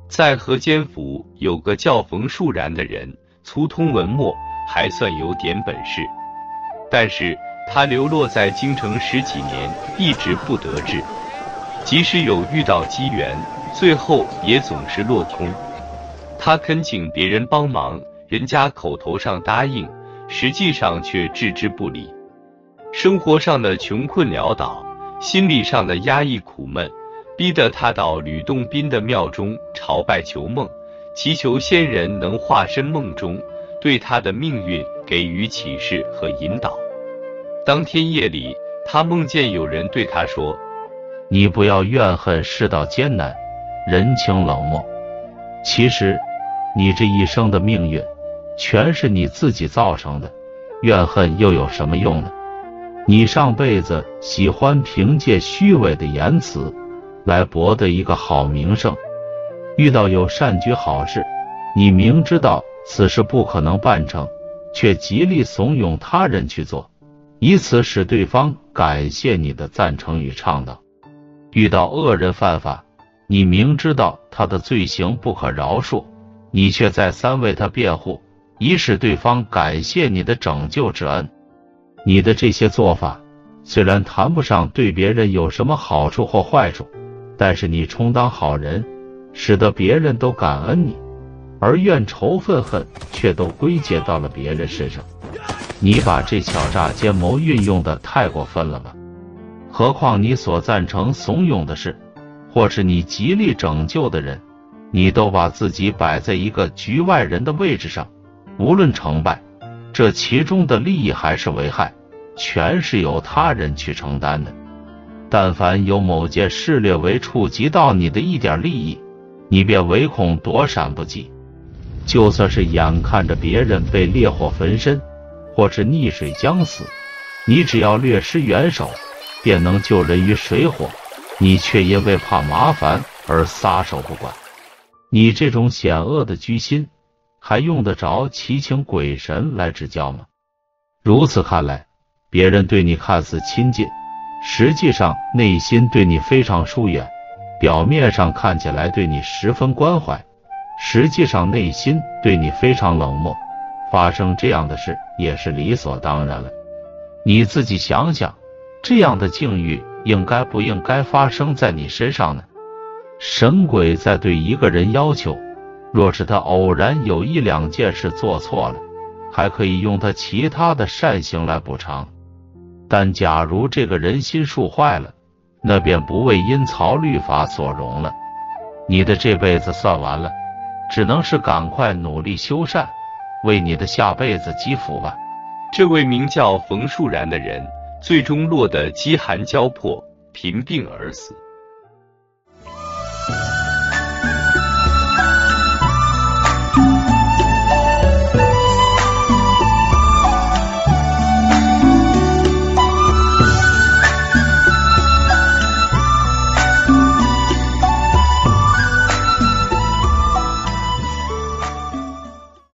在河间府有个叫冯树然的人，粗通文墨，还算有点本事，但是他流落在京城10几年，一直不得志，即使有遇到机缘，最后也总是落空。他恳请别人帮忙，人家口头上答应，实际上却置之不理。生活上的穷困潦倒，心理上的压抑苦闷，逼得他到吕洞宾的庙中朝拜求梦，祈求仙人能化身梦中，对他的命运给予启示和引导。当天夜里，他梦见有人对他说： 你不要怨恨世道艰难，人情冷漠，其实你这一生的命运全是你自己造成的，怨恨又有什么用呢？你上辈子喜欢凭借虚伪的言辞来博得一个好名声，遇到有善举好事，你明知道此事不可能办成，却极力怂恿他人去做，以此使对方感谢你的赞成与倡导。遇到恶人犯法，你明知道他的罪行不可饶恕，你却再三为他辩护，以使对方感谢你的拯救之恩。你的这些做法虽然谈不上对别人有什么好处或坏处，但是你充当好人，使得别人都感恩你，而怨仇愤恨却都归结到了别人身上。你把这巧诈奸谋运用的太过分了吧？何况你所赞成怂恿的事，或是你极力拯救的人，你都把自己摆在一个局外人的位置上，无论成败，这其中的利益还是危害，全是由他人去承担的。但凡有某件事略微触及到你的一点利益，你便唯恐躲闪不及。就算是眼看着别人被烈火焚身，或是溺水将死，你只要略施援手，便能救人于水火，你却因为怕麻烦而撒手不管。你这种险恶的居心，还用得着祈请鬼神来指教吗？如此看来，别人对你看似亲近，实际上内心对你非常疏远，表面上看起来对你十分关怀，实际上内心对你非常冷漠。发生这样的事也是理所当然了。你自己想想，这样的境遇应该不应该发生在你身上呢？神鬼在对一个人要求，若是他偶然有一两件事做错了，还可以用他其他的善行来补偿。但假如这个人心术坏了，那便不为阴曹律法所容了。你的这辈子算完了，只能是赶快努力修善，为你的下辈子积福吧。 这位名叫冯树然的人，最终落得饥寒交迫，贫病而死。